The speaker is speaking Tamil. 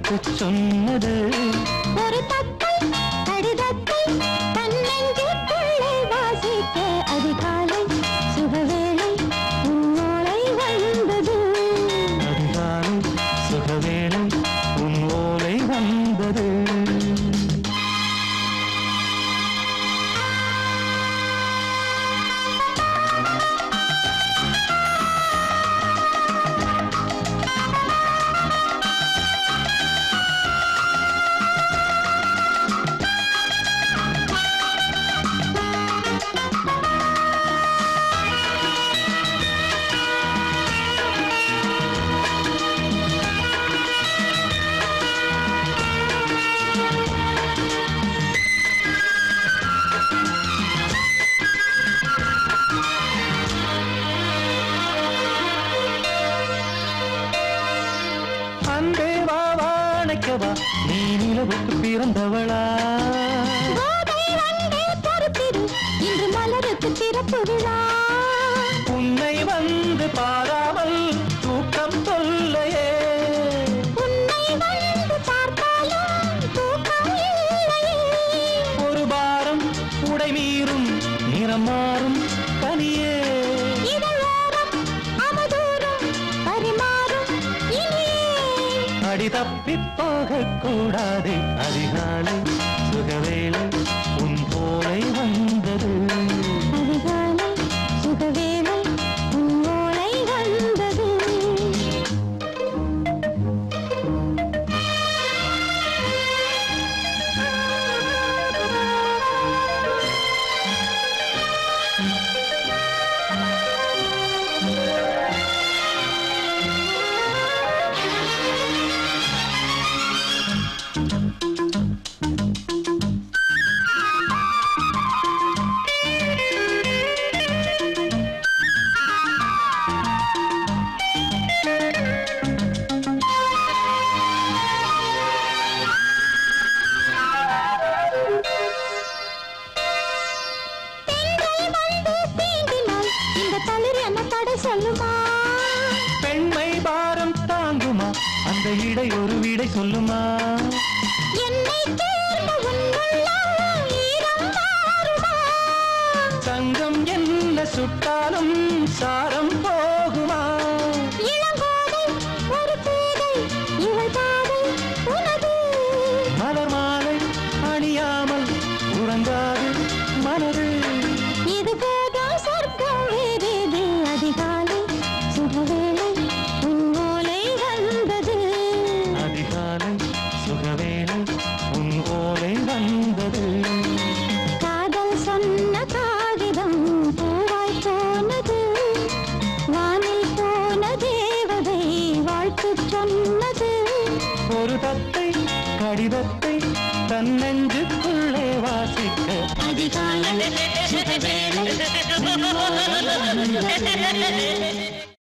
வாழ்த்து சொன்னது. ஒரு தத்தை கடிதத்தை தன்னெஞ்சுக்குள்ளே வாசிக்க அதிகாலை சுகவேளை உன்னோலை வந்தது. அதிகாலை சுகவேளை உன் ஓலை வந்தது. நீ நிலவுக்கு பிறந்தவளா? இன்று மலருக்கு திறப்பு விழா. உன்னை வந்து பாராமல் தூக்கம் சொல்லையே. உன்னை வந்து பார்த்தாலும் தூக்கம் இல்லையே. ஒரு பாரம் உடை மீறும் நிறம் மாறும் தனியே. அடி தப்பி போகக் கூடாது. அதிகாலை சுகவேளை உன் போலை வந்தது. அதிகாலை சுகவேளை உன் போலை வந்தது. பெண்மை பாரம் தாங்குமா? அந்த இடை ஒரு விடை சொல்லுமா? தங்கம் என்ன சுட்டாலும் சாரம் போகுமா? மலர் மாலை அணியாமல் உறங்காது மனது. இது போதும் சொர்க்கம் வேறேது. அதிகாலை சுகவேளை உன் ஓலை வந்தது. அதிகாலை சுகவேளை உன் ஓலை வந்தது. காதல் சொன்ன காகிதம் பூவாய் போனது. வானில் போன தேவதை வாழ்த்து சொன்னது. ஒரு தத்தை கடிதத்தை தன்னெஞ்சுக்குள்ளே வாசிக்க அதிகாலை சுகவேளை உன் ஓலை வந்தது.